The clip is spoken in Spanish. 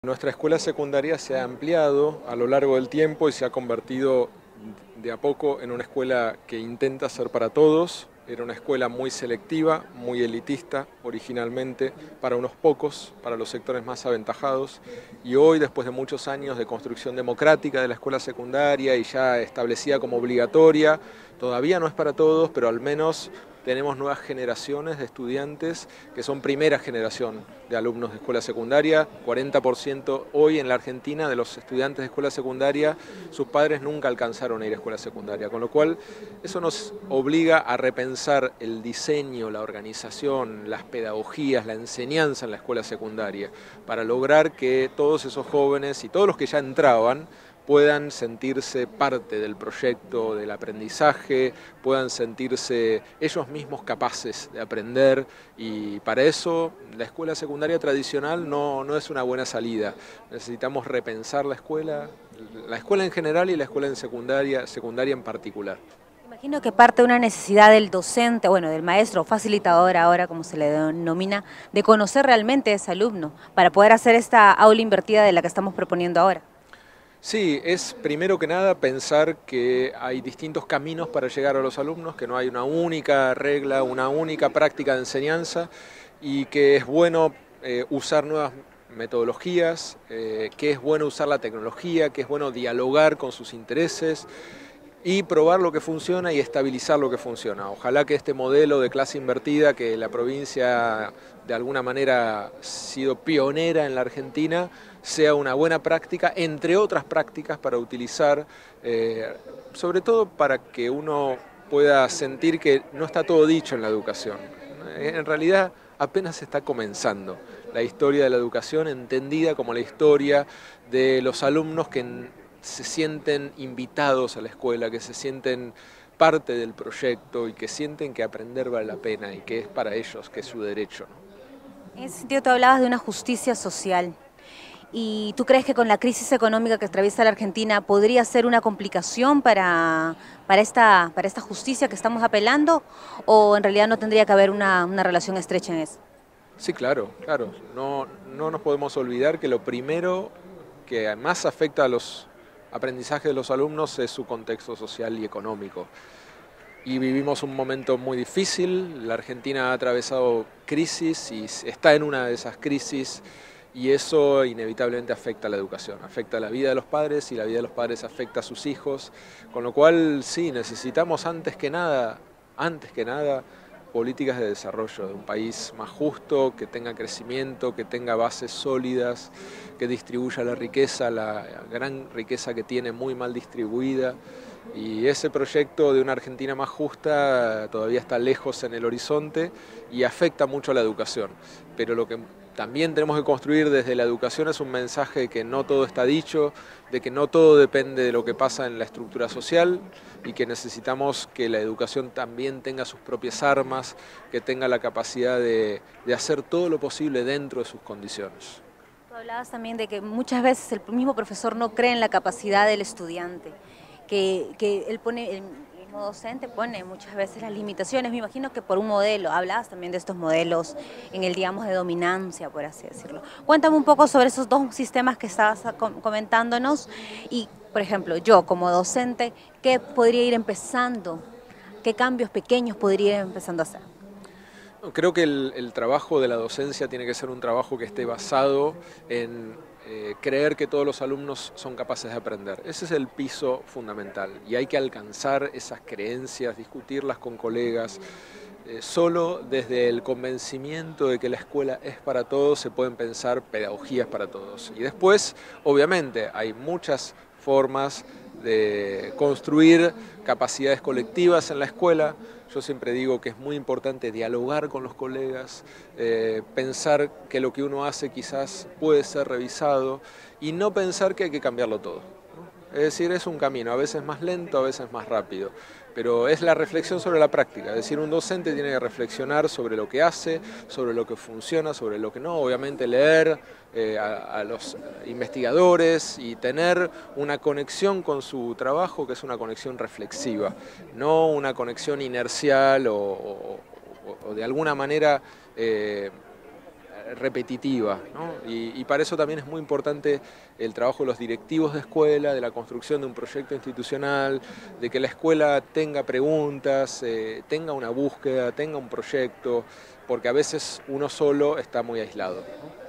Nuestra escuela secundaria se ha ampliado a lo largo del tiempo y se ha convertido de a poco en una escuela que intenta ser para todos. Era una escuela muy selectiva, muy elitista originalmente, para unos pocos, para los sectores más aventajados. Y hoy, después de muchos años de construcción democrática de la escuela secundaria y ya establecida como obligatoria, todavía no es para todos, pero al menos tenemos nuevas generaciones de estudiantes que son primera generación de alumnos de escuela secundaria. 40% hoy en la Argentina de los estudiantes de escuela secundaria, sus padres nunca alcanzaron a ir a escuela secundaria, con lo cual eso nos obliga a repensar el diseño, la organización, las pedagogías, la enseñanza en la escuela secundaria, para lograr que todos esos jóvenes y todos los que ya entraban puedan sentirse parte del proyecto, del aprendizaje, puedan sentirse ellos mismos capaces de aprender, y para eso la escuela secundaria tradicional no es una buena salida. Necesitamos repensar la escuela en general y la escuela en secundaria en particular. Imagino que parte de una necesidad del docente, bueno, del maestro o facilitador ahora, como se le denomina, de conocer realmente a ese alumno para poder hacer esta aula invertida de la que estamos proponiendo ahora. Sí, es primero que nada pensar que hay distintos caminos para llegar a los alumnos, que no hay una única regla, una única práctica de enseñanza, y que es bueno usar nuevas metodologías, que es bueno usar la tecnología, que es bueno dialogar con sus intereses y probar lo que funciona y estabilizar lo que funciona. Ojalá que este modelo de clase invertida, que la provincia de alguna manera ha sido pionera en la Argentina, sea una buena práctica, entre otras prácticas para utilizar, sobre todo para que uno pueda sentir que no está todo dicho en la educación. En realidad apenas está comenzando la historia de la educación, entendida como la historia de los alumnos que se sienten invitados a la escuela, que se sienten parte del proyecto y que sienten que aprender vale la pena y que es para ellos, que es su derecho, ¿no? En ese sentido, tú hablabas de una justicia social. ¿Y tú crees que con la crisis económica que atraviesa la Argentina podría ser una complicación para esta justicia que estamos apelando? ¿O en realidad no tendría que haber una relación estrecha en eso? Sí, claro, claro. No nos podemos olvidar que lo primero que más afecta a los aprendizajes de los alumnos es su contexto social y económico. Y vivimos un momento muy difícil, la Argentina ha atravesado crisis y está en una de esas crisis, y eso inevitablemente afecta a la educación, afecta a la vida de los padres y la vida de los padres afecta a sus hijos, con lo cual sí, necesitamos antes que nada, políticas de desarrollo de un país más justo, que tenga crecimiento, que tenga bases sólidas, que distribuya la riqueza, la gran riqueza que tiene muy mal distribuida. Y ese proyecto de una Argentina más justa todavía está lejos en el horizonte y afecta mucho a la educación. Pero lo que también tenemos que construir desde la educación es un mensaje de que no todo está dicho, de que no todo depende de lo que pasa en la estructura social, y que necesitamos que la educación también tenga sus propias armas, que tenga la capacidad de hacer todo lo posible dentro de sus condiciones. Tú hablabas también de que muchas veces el mismo profesor no cree en la capacidad del estudiante, que él pone, el mismo docente pone muchas veces las limitaciones. Me imagino que por un modelo, hablabas también de estos modelos en el, digamos, de dominancia, por así decirlo. Cuéntame un poco sobre esos dos sistemas que estabas comentándonos y, por ejemplo, yo como docente, ¿qué podría ir empezando? ¿Qué cambios pequeños podría ir empezando a hacer? Creo que el trabajo de la docencia tiene que ser un trabajo que esté basado en creer que todos los alumnos son capaces de aprender. Ese es el piso fundamental y hay que alcanzar esas creencias, discutirlas con colegas. Solo desde el convencimiento de que la escuela es para todos se pueden pensar pedagogías para todos. Y después, obviamente, hay muchas formas de construir capacidades colectivas en la escuela. Yo siempre digo que es muy importante dialogar con los colegas, pensar que lo que uno hace quizás puede ser revisado y no pensar que hay que cambiarlo todo. Es decir, es un camino, a veces más lento, a veces más rápido, pero es la reflexión sobre la práctica. Es decir, un docente tiene que reflexionar sobre lo que hace, sobre lo que funciona, sobre lo que no, obviamente leer a los investigadores y tener una conexión con su trabajo que es una conexión reflexiva, no una conexión inercial o de alguna manera repetitiva, ¿no? Y para eso también es muy importante el trabajo de los directivos de escuela, de la construcción de un proyecto institucional, de que la escuela tenga preguntas, tenga una búsqueda, tenga un proyecto, porque a veces uno solo está muy aislado, ¿no?